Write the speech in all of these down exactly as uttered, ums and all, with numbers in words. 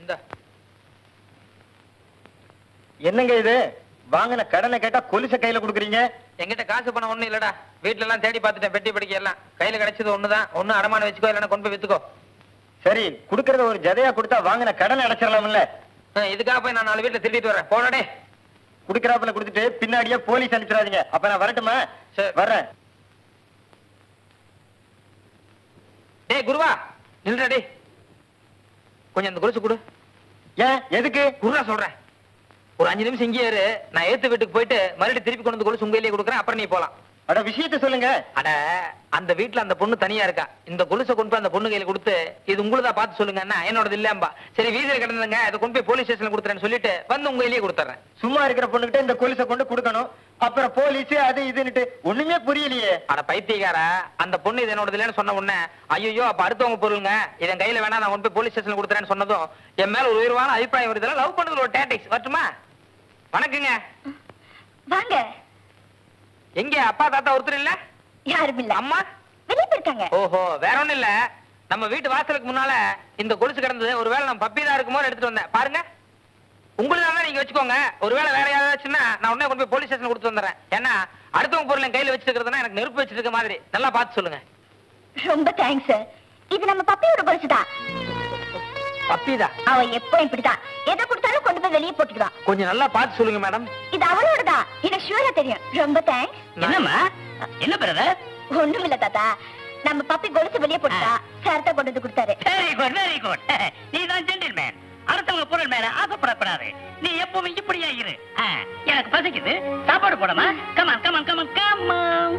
என்னங்க இது? வாங்கின கடனை கேட்டா கொலுசை கையில குடுக்குறீங்க. எங்கிட்ட காசு பணம் ஒண்ணு இல்லடா. வீட்டுல எல்லாம் தேடி பார்த்துட்டேன், பெட்டி படிக்க எல்லாம். கையில கிடைச்சது ஒண்ணுதான். ஒண்ணு அடமான வச்சுக்கோ, இல்லைன்னா கொண்டு போய் வித்துக்கோ. சரி, குடுக்கறத ஒரு ஜதையா கொடுத்தா வாங்கின கடனை அடைச்சிடலாம்ல. இதுக்காக போய் நான் நாலு வீட்டுல திருடிட்டு வரேன். போனடே. குடுக்கறாப்புல குடுத்துட்டு பின்னாடியே போலீஸ் அனுப்பிச்சிடாதீங்க. அப்ப நான் வரட்டுமா? சரி வர்றேன். டேய் குருவா, நில்றா டேய். கொஞ்சம் அந்த கொலுசு கொடு. ஏன் எதுக்கு? குருவா சொல்றேன். ஒரு அஞ்சு நிமிஷம் இங்கே இரு. நான் ஏத்து வீட்டுக்கு போயிட்டு மறுபடியும் திருப்பி கொண்டு வந்து கொலுசு உங்க கையிலேயே கொடுக்குறேன். அப்புறம் நீ போலாம். அட விஷயத்தை சொல்லுங்க. அட அந்த வீட்டுல அந்த பொண்ணு தனியா இருக்கா. இந்த கொலுசை கொண்டு போய் அந்த பொண்ணு கையில கொடுத்து இது உங்களுதா பார்த்து சொல்லுங்க. என்னோடது இல்லம்பா. சரி வீதியில கிடந்துங்க, அதை கொண்டு போய் போலீஸ் ஸ்டேஷன்ல கொடுத்துறேன்னு சொல்லிட்டு வந்து உங்க கையிலேயே கொடுத்துறேன். சும்மா இருக்கிற பொண்ணுகிட்ட இந்த கொலுசை கொண்டு கொடுக்கணும். அப்புறம் போலீஸ் அது இதுன்னுட்டு ஒண்ணுமே புரியலையே. அட பைத்தியக்கார, அந்த பொண்ணு இது என்னோடது இல்லைன்னு சொன்ன உடனே ஐயோ அப்ப அடுத்தவங்க பொருளுங்க, இதன் கையில வேணா நான் கொண்டு போய் போலீஸ் ஸ்டேஷன்ல கொடுத்துறேன்னு சொன்னதும் என் மேல ஒரு உயர்வான அபிப்பிராயம் வருது. லவ் பண்ணது ஒரு டாக்டிக்ஸ். வரட்டுமா? வணக்கங்க. வாங்க. எங்க அப்பா தாத்தா ஒருத்தர் இல்ல? யாரும் இல்ல. அம்மா வெளியே போயிருக்காங்க. ஓஹோ, வேற ஒண்ணும் இல்ல. நம்ம வீட்டு வாசலுக்கு முன்னால இந்த கொலுசு கிடந்தது. ஒருவேளை நம்ம பப்பிதான் இருக்குமோ எடுத்துட்டு வந்தேன். பாருங்க, உங்களுக்கு தான் நீங்க வச்சுக்கோங்க. ஒருவேளை வேற யாராச்சுன்னா நான் உடனே கொண்டு போய் போலீஸ் ஸ்டேஷன் கொடுத்து வந்துடுறேன். ஏன்னா அடுத்தவங்க பொருள் கையில வச்சிருக்கிறதுனா எனக்கு நெருப்பு வச்சிட்டு இருக்க மாதிரி. நல்லா பார்த்து சொல்லுங்க. ரொம்ப தேங்க்ஸ் சார். இது நம்ம பப்பியோட கொலுசு தான். பப்பிதா? அவ எப்போ இப்படிதான். எதை கொடுத்தாலும் கொண்டு போய் வெளியே போட்டுடுவான். கொஞ்சம் நல்லா பார்த்து சொல்லுங்க மேடம். இது அவளோடதான். எனக்கு ஷூரா தெரியும். ரொம்ப தேங்க்ஸ். என்னம்மா? என்ன பிரதர்? ஒண்ணும் இல்ல தாத்தா. நம்ம பப்பி கொலுசு வெளியே போட்டா சார் தான் கொண்டு வந்து கொடுத்தாரு. Very good very good. நீ தான் ஜென்டில்மேன். அடுத்தவங்க பொருள் மேல ஆசைப்படப்படாது. நீ எப்பவுமே இப்படியா இரு. எனக்கு பசிக்குது, சாப்பாடு போடமா? Come on come on come on come on.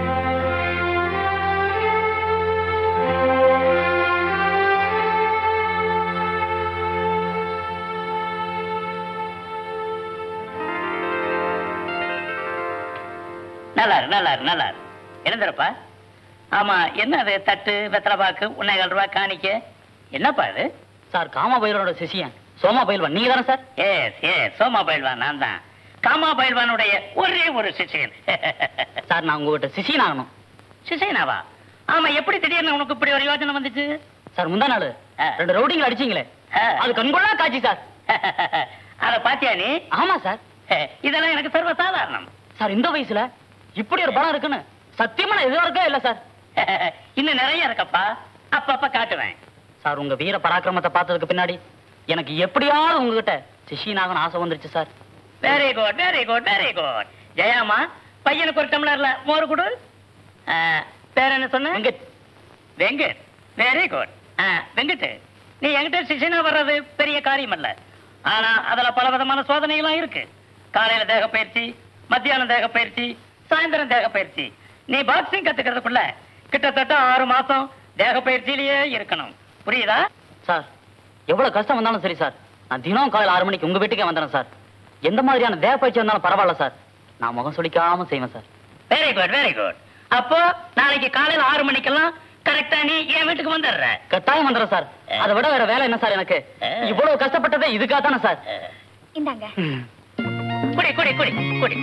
நல்லா நல்லா நல்லா எழுந்துறப்பா. ஆமா, என்ன அது? தட்டு வெத்தலை பாக்கு ஒன்னேகால் ரூபாய் காணிக்க. என்னப்பா இது? சார், காமா பயிலோட சிஷியன் சோமா பயில்வான். நீங்க தானே sir? Yes yes, Soma Pehlwan நான் தான். காமா பயில்வானுடைய ஒரே ஒரு சிஷியன். சார், நான் உங்ககிட்ட சிஷியன் ஆகணும். சிஷியனாவா? ஆமா, எப்படி திடீர்னு உனக்கு இப்படி ஒரு யோசனை வந்துச்சு? சார், முந்தா நாள் ரெண்டு ரவுடிங்களை அடிச்சீங்களே, அது கண்கொள்ளா காட்சி சார். அத பாத்தியா நீ? ஆமா சார். இதெல்லாம் எனக்கு சர்வ சாதாரணம் சார். இந்த வயசுல இப்படி ஒரு பணம் இருக்குன்னு சத்தியமா நான் எதுவும் இருக்கே இல்ல சார். இன்னும் நிறைய இருக்கப்பா, அப்பப்ப காட்டுவேன். சார், உங்க வீர பராக்கிரமத்தை பார்த்ததுக்கு பின்னாடி எனக்கு எப்படியாவது உங்ககிட்ட சிஷியனாகணும் ஆசை வந்துருச்சு sir. Very good very good very good. ஜெயாமா, பையனுக்கு ஒரு டம்ளர்ல மோர் கொடு. பேர் என்ன சொன்ன? வெங்கட். Venkat, very good. வெங்கட், நீ என்கிட்ட சிஷியனா வர்றது பெரிய காரியம் அல்ல. ஆனா அதுல பல விதமான சோதனைகள்லாம் இருக்கு. காலையில தேக பயிற்சி, மத்தியானம் தேக பயிற்சி, சாயந்தரம் தேக பயிற்சி. நீ பாக்ஸிங் கத்துக்கிறதுக்குள்ள கிட்டத்தட்ட ஆறு மாசம் தேக பயிற்சியிலேயே இருக்கணும். புரியுதா? சார், எவ்வளவு கஷ்டம் வந்தாலும் சரி சார், நான் தினம் காலையில் ஆறு மணிக்கு உங்க வீட்டுக்கே வந்துடுறேன் சார். எந்த மாதிரியான தேக பயிற்சி வந்தாலும் பரவாயில்ல சார், நான் முகம் சுளிக்காம செய்வேன் sir. Very good very good. அப்போ நாளைக்கு காலையில ஆறு மணிக்கெல்லாம் கரெக்டா நீ என் வீட்டுக்கு வந்துடுற. கட்டாயம் வந்துடுறேன் சார். அதை விட வேற வேலை என்ன சார் எனக்கு? இவ்வளவு கஷ்டப்பட்டதே இதுக்காக தானே சார். இந்தாங்க. குடி குடி குடி குடி.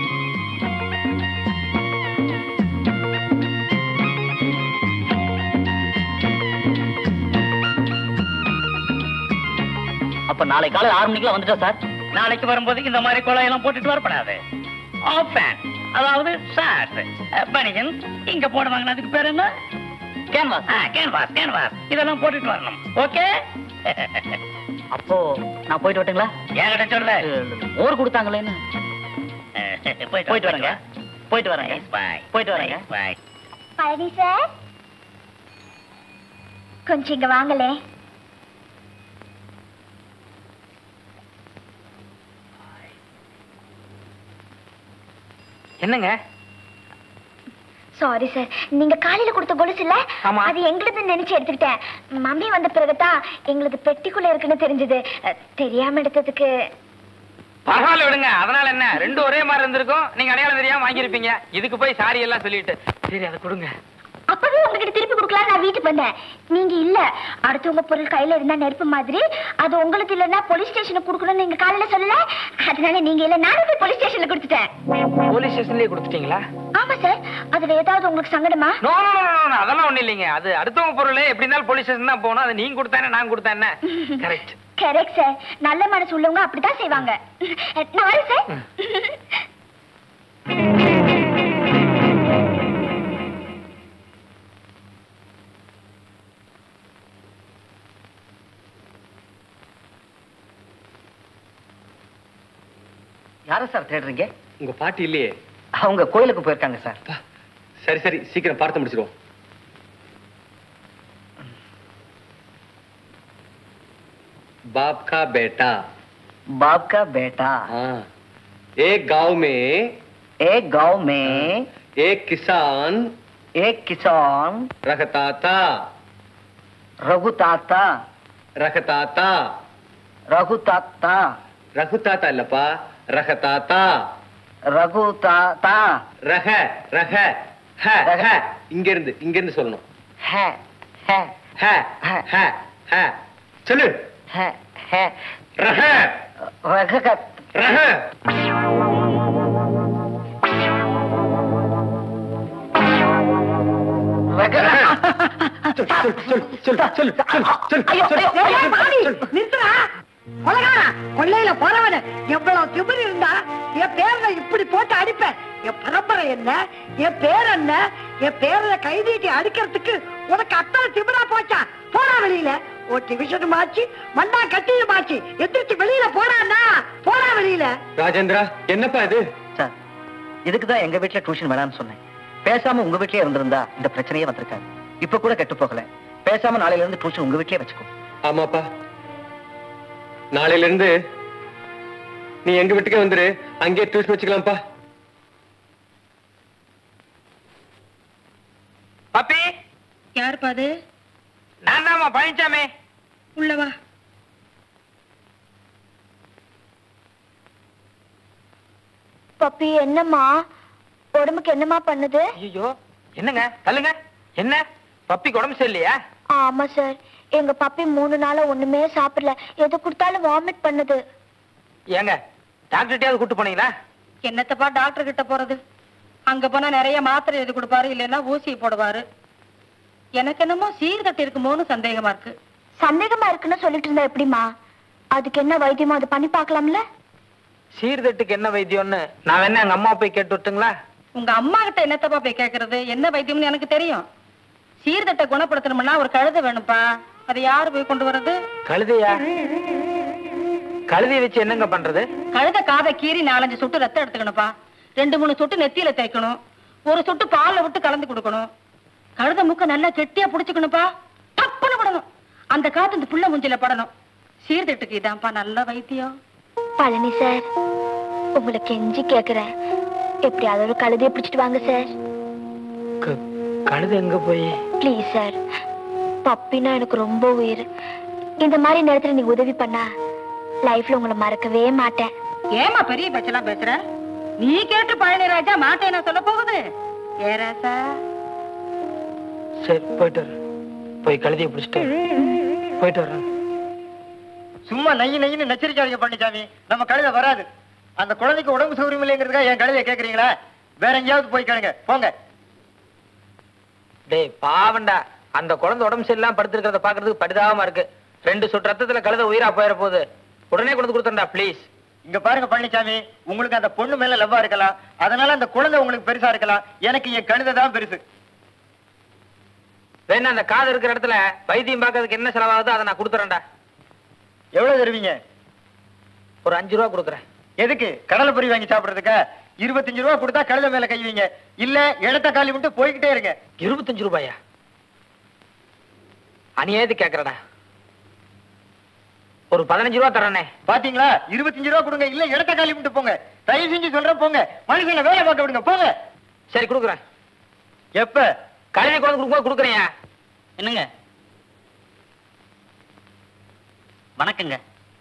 அப்ப நாளை காலையில் ஆறு மணிக்குலாம் வந்துட்டா சார்? நாளைக்கு வரும்போது இந்த மாதிரி குழாயெல்லாம் போட்டுட்டு வரப்படாது. ஆஃப் பேண்ட், அதாவது ஷார்ட், பனியன். இங்க போடுவாங்க, அதுக்கு பேர் என்ன? கேன்வாஸ். கேன்வாஸ் கேன்வாஸ் இதெல்லாம் போட்டுட்டு வரணும். ஓகே? அப்போ நான் போயிட்டு வரட்டுங்களா? என்கிட்ட சொல்ல. மோர் கொடுத்தாங்களேன்னு. போயிட்டு வரேங்க. போயிட்டு வரேங்க. பாய். போயிட்டு வரேங்க. பாய். பழனி சார், கொஞ்சம் இங்க வாங்களே. என்னங்க? சாரி சார், நீங்க காலையில கொடுத்த கொலுசு இல்ல, அது எங்களுக்கு நினைச்சு எடுத்துக்கிட்டேன். மம்மி வந்த பிறகுதான் எங்களுக்கு பெட்டிக்குள்ள இருக்குன்னு தெரிஞ்சது. தெரியாம எடுத்ததுக்கு பரவாயில்ல விடுங்க. அதனால என்ன, ரெண்டும் ஒரே மாதிரி இருந்திருக்கும். நீங்க அடையாளம் தெரியாம வாங்கிருப்பீங்க. இதுக்கு போய் சாரி எல்லாம் சொல்லிட்டு சரி அதை கொடுங்க. அப்பவே உங்ககிட்ட திருப்பி கொடுக்கலாம் நான் வீட்டுக்கு வந்தேன். நீங்க இல்ல, அடுத்தவங்க பொருள் கையில இருந்தா நெருப்பு மாதிரி, அது உங்களுக்கு இல்லன்னா போலீஸ் ஸ்டேஷனுக்கு கொடுக்கணும்னு நீங்க காலையில சொல்லல. அதனால நீங்க இல்ல, நானே போய் போலீஸ் ஸ்டேஷன்ல கொடுத்துட்டேன். போலீஸ் ஸ்டேஷன்லயே கொடுத்துட்டீங்களா? ஆமா சார். அதுல ஏதாவது உங்களுக்கு சங்கடமா? நோ நோ நோ, அதெல்லாம் ஒண்ணு இல்லைங்க. அது அடுத்தவங்க பொருள் எப்படி இருந்தாலும் போலீஸ் ஸ்டேஷன் தான் போகணும். அது நீங்க கொடுத்தானே நான் கொடுத்தேன். Correct correct sir. நல்ல மனசு உள்ளவங்க அப்படிதான் செய்வாங்க. நான் வரேன் சார். யார சார் தேடுறீங்க? உங்க பாட்டி இல்லையே. அவங்க கோயிலுக்கு போயிருக்காங்க சார். சரி சரி சீக்கிரம் பார்த்து முடிச்சிருவோம். बाप का बेटा बाप का बेटा हाँ एक गांव में एक गांव में एक किसान एक किसान रखता था रघु ताता रखता था रघु ताता रघु ताता இல்லப்பா रखता रघु ताता रह रह है है இங்க இருந்து இங்க இருந்து சொல்லணும். है है है है है चलो है है रह रघ का रह கொள்ளையில போறவன எவ்வளவு திமிர் இருந்தா என் பேர்ல இப்படி போட்டு அடிப்பேன். என் பரம்பரை என்ன, என் பேர் என்ன, என் பேர்ல கைதீட்டி அடிக்கிறதுக்கு உனக்கு அத்தனை திமிரா போச்சா? போறா வெளியில. ஒரு டிவிஷன் மாச்சு மண்ணா கட்டியும் மாச்சு எதிர்த்து வெளியில போறான்னா போறா வெளியில. ராஜேந்திரா என்னப்பா இது? சார் இதுக்குதான் எங்க வீட்டுல டியூஷன் வேணாம்னு சொன்னேன். பேசாம உங்க வீட்லயே இருந்திருந்தா இந்த பிரச்சனையே வந்திருக்காது. இப்ப கூட கெட்டு போகல. பேசாம நாளையில இருந்து டியூஷன் உங்க வீட்லயே வச்சுக்கோ. ஆமாப்பா நாளையில இருந்து நீ எங்க வீட்டுக்கே வந்துரு, அங்கே டியூஷன் வச்சுக்கலாம்ப்பா. பப்பி யார் பாது? நான் தாமா பழனிச்சாமி. உள்ளவா. பப்பி என்னம்மா உடம்புக்கு என்னமா பண்ணுது? ஐயோ என்னங்க தள்ளுங்க. என்ன பப்பிக்கு உடம்பு சரியில்லையா? ஆமா சார், எங்க பப்பி மூணு நாளா ஒண்ணுமே சாப்பிடல. எது கொடுத்தாலும் வாமிட் பண்ணுது. ஏங்க டாக்டர்கிட்டயாவது கூட்டு போனீங்களா? என்னத்தப்பா டாக்டர் கிட்ட போறது? அங்க போனா நிறைய மாத்திரை எழுதி கொடுப்பாரு, இல்லைன்னா ஊசி போடுவாரு. எனக்கு என்னமோ சீர்தட்டு இருக்குமோன்னு சந்தேகமா இருக்கு. சந்தேகமா இருக்குன்னு சொல்லிட்டு இருந்தா எப்படிமா? அதுக்கு என்ன வைத்தியமோ அதை பண்ணி பார்க்கலாம்ல. சீர்தட்டுக்கு என்ன வைத்தியம்னு நான் வேணா எங்க அம்மா போய் கேட்டு விட்டுங்களா? உங்க அம்மா கிட்ட என்னத்தப்பா போய் கேக்குறது? என்ன வைத்தியம்னு எனக்கு தெரியும். சீர்தட்டை குணப்படுத்தணும்னா ஒரு கழுதை வேணும்பா. அதை யாரு போய் கொண்டு வர்றது? கழுதையா? கழுதையை வச்சு என்னங்க பண்றது? கழுதை காதை கீறி நாலஞ்சு சொட்டு ரத்தம் எடுத்துக்கணும்ப்பா. ரெண்டு மூணு சொட்டு நெத்தியில தேய்க்கணும். ஒரு சொட்டு பால்ல விட்டு கலந்து கொடுக்கணும். கழுதை மூக்க நல்லா கெட்டியா புடிச்சுக்கணும்ப்பா. டப்புன்னு விடணும். அந்த காத்து இந்த புள்ள மூஞ்சில படணும். சீர்தட்டுக்கு இதான்ப்பா நல்ல வைத்தியம். பழனி சார், உங்களை கெஞ்சி கேக்குறேன், எப்படியாவது ஒரு கழுதையை பிடிச்சிட்டு வாங்க சார். கழுதை எங்க போய்? ப்ளீஸ் சார், பப்பினா எனக்கு ரொம்ப உயிர். இந்த மாதிரி நேரத்துல நீங்க உதவி பண்ணா லைஃப்ல உங்களை மறக்கவே மாட்டேன். ஏமா பெரிய பச்செல்லாம் பேசுற? நீ கேட்டு பழனி ராஜா மாட்டேன்னு சொல்ல போகுது. ஏ ராசா, சரி போயிட்டு வரேன். போய் கழுதையை பிடிச்சிட்டு போயிட்டு வரேன். சும்மா நைய நையின்னு நச்சரிக்காதீங்க பழனிசாமி. நம்ம கழுதை வராது. அந்த குழந்தைக்கு உடம்பு சௌகரியம் இல்லைங்கிறதுக்காக என் கழுதையை கேக்குறீங்களா? வேற எங்கேயாவது போய் கேளுங்க போங்க. டேய் பாவண்டா, அந்த குழந்தை உடம்பு சரியில்லாம படுத்திருக்கிறத பாக்குறதுக்கு பரிதாபமா இருக்கு. ரெண்டு சொட்டு ரத்தத்துல கழுதை உயிரா போயிட போகுது. உடனே கொண்டு கொடுத்துடா ப்ளீஸ். இங்க பாருங்க பழனிசாமி, உங்களுக்கு அந்த பொண்ணு மேல லவ்வா இருக்கலாம், அதனால அந்த குழந்தை உங்களுக்கு பெருசா இருக்கலாம். எனக்கு என் கழுதை தான் பெருசு. வேணா அந்த காது இருக்கிற இடத்துல வைத்தியம் பார்க்கறதுக்கு என்ன செலவாகுதோ அதை நான் கொடுத்துறேன்டா. எவ்வளவு தருவீங்க? ஒரு அஞ்சு ரூபா கொடுக்குறேன். எதுக்கு? கடலை பொரி வாங்கி சாப்பிடுறதுக்கா? இருபத்தஞ்சு ரூபா கொடுத்தா கழுதை மேல கைவீங்க, இல்ல இடத்த காலி விட்டு போய்கிட்டே இருங்க. இருபத்தஞ்சு ரூபாயா? அநியாயத்து கேக்குறடா. ஒரு பதினஞ்சு ரூபா தரனே. பாத்தீங்களா? இருபத்தஞ்சு ரூபா கொடுங்க, இல்ல இடத்த காலி விட்டு போங்க. தயவு செஞ்சு சொல்றேன் போங்க. மனுஷங்களை வேலை பார்க்க விடுங்க போங்க. சரி கொடுக்குறேன். எப்ப? கழுதை கொண்டு கொடுக்கும்போது கொடுக்குறேன். என்னங்க? வணக்கங்க.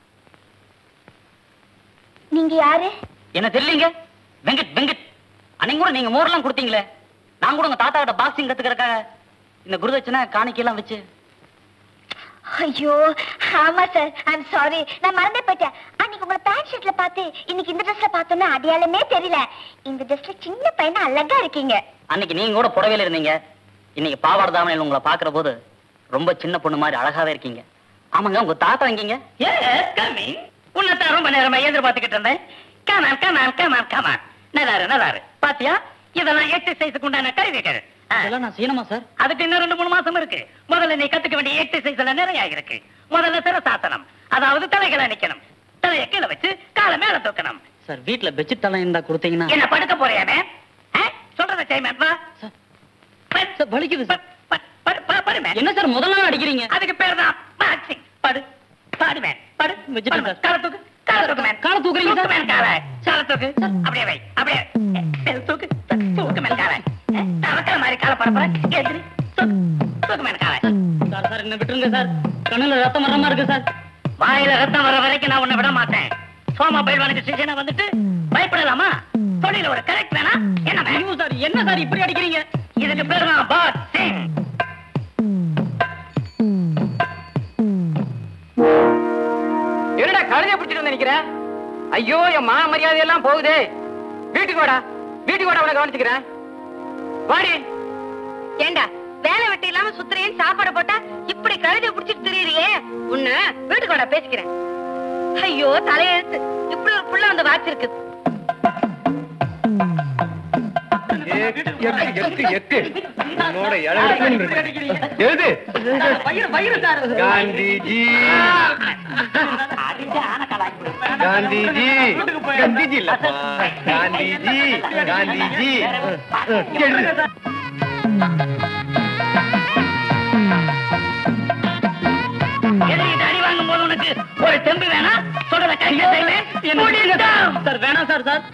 நீங்க யாரு? என்ன தெரியலீங்க? வெங்கட் வெங்கட். அன்னைக்கு கூட நீங்க மோர்லாம் கொடுத்தீங்களே, நான் கூட உங்க தாத்தா கிட்ட பாக்ஸிங் கத்துக்கிறக்காக இந்த குருதட்சணை காணிக்கையெல்லாம் வச்சு. ஐயோ ஆமா சார், ஐம் சாரி, நான் மறந்தே போயிட்டேன். அன்னைக்கு உங்களை பேண்ட் ஷர்ட்ல பார்த்து இன்னைக்கு இந்த ட்ரெஸ்ல பார்த்தோன்னா அடையாளமே தெரியல. இந்த ட்ரெஸ்ல சின்ன பையனா அழகா இருக்கீங்க. அன்னைக்கு நீங்க கூட புடவையில இருந்தீங்க. இன்னைக்கு பாவாடை தாமனையில் உங்களை பாக்குற போது ரொம்ப சின்ன பொண்ணு மாதிரி அழகாவே இருக்கீங்க. ஆமாங்க, உங்க தாத்தா எங்கீங்க? Yes coming. உன்னதான் ரொம்ப நேரமா எதிர்பார்த்துக்கிட்டு இருந்தேன். Come on come on come on come on. நல்லாரு நல்லாரு. பாத்தியா, இதெல்லாம் எக்ஸசைஸுக்கு உண்டான கருவிகள். அதெல்லாம் நான் செய்யணுமா சார்? அதுக்கு இன்னும் ரெண்டு மூணு மாசம் இருக்கு. முதல்ல நீ கத்துக்க வேண்டிய எக்ஸசைஸ் எல்லாம் நிறைய இருக்கு. முதல்ல சிரசாசனம், அதாவது தலைகளை நிக்கணும். தலையை கீழே வச்சு காலை மேல தூக்கணும். சார், வீட்டுல பெட்ஷீட் எல்லாம் இருந்தா கொடுத்தீங்கன்னா. என்ன படுக்க போறியாமே? சொல்றத செய்யணும். சார், வலிக்குது சார். படுமே. என்ன சார் முதல்ல அடிக்கிறீங்க? அதுக்கு பேர் தான் பாக்ஸிங். படு பாடுமேன். படு காலை தூக்கு. காலை தூக்கு மேன். காலை தூக்குறீங்க சார். மேன் காலை காலை தூக்கு. அப்படியே வை. அப்படியே தூக்கு. தூக்கு மேன் காலை. தவக்கற மாதிரி காலை பரப்பற. எதிரி தூக்கு மேன் காலை. சார் சார் என்ன விட்டுருங்க சார். கண்ணுல ரத்தம் வர மாதிரி இருக்கு சார். வாயில ரத்தம் வர வரைக்கும் நான் உன்னை விட மாட்டேன். சோமா பைல்வானுக்கு சிஷனா வந்துட்டு பயப்படலாமா? தொழில ஒரு கரெக்ட் வேணா? என்ன வேணும் சார்? என்ன சார் இப்படி அடிக்கிறீங்க? இதுக்கு பேர் தான் பாக்ஸிங். என்னடா கழுதைய பிடிச்சிட்டு வந்து நினைக்கிறேன்? ஐயோ, என் மான மரியாதை எல்லாம் போகுதே. வீட்டுக்கு வாடா, வீட்டுக்கு வாடா, உன கவனிச்சுக்கிறேன். வாடி. ஏண்டா வேலை வெட்டி இல்லாம சுத்துறேன், சாப்பாடு போட்டா இப்படி கழுதை பிடிச்சிட்டு திரியறியே. உன்ன வீட்டுக்கு வாடா பேசிக்கிறேன். ஐயோ தலையெழுத்து, இப்படி ஒரு புள்ள வந்து வாச்சிருக்கு. காந்திஜி காந்திஜி காந்திஜி இல்லப்பா, காந்திஜி காந்திஜி. அடி வாங்கும் போது உனக்கு ஒரு தெம்பு வேணா? சொல்றத கையில சார். வேணாம் சார். சார்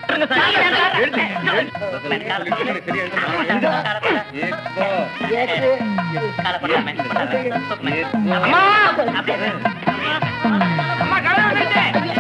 அம்மா கழுதை வந்துருச்சு.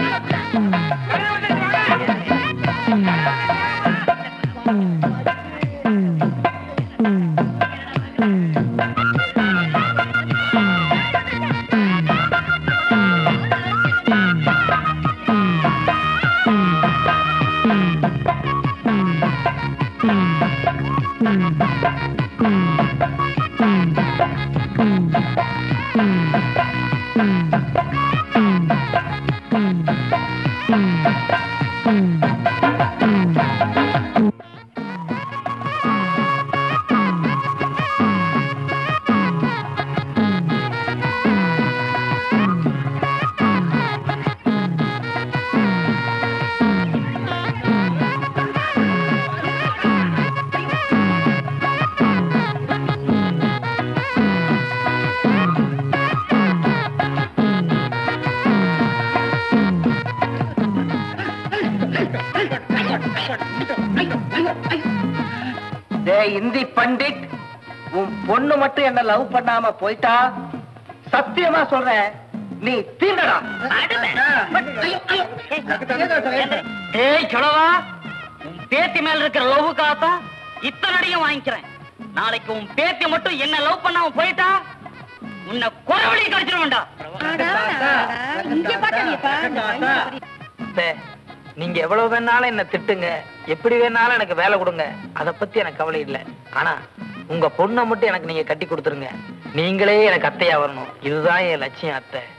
இந்தி பண்டிட், உன் பொண்ணு மட்டும் என்ன லவ் பண்ணாம போயிட்டா சத்தியமா சொல்றேன், நீ தீண்டடா. ஏய் சொலவா, உன் பேத்தி மேல இருக்கிற லவ் காத்தா இத்தனை அடியும் வாங்கிக்கிறேன். நாளைக்கு உன் பேத்தி மட்டும் என்ன லவ் பண்ணாம போயிட்டா உன்னை குறவழி கடிச்சிருவேன்டா. நீங்க எவ்வளவு வேணாலும் என்ன திட்டுங்க, எப்படி வேணாலும் எனக்கு வேலை கொடுங்க, அத பத்தி எனக்கு கவலை இல்லை. ஆனா உங்க பொண்ணை மட்டும் எனக்கு நீங்க கட்டி கொடுத்துருங்க. நீங்களே எனக்கு அத்தையா வரணும். இதுதான் என் லட்சியம் அத்தை.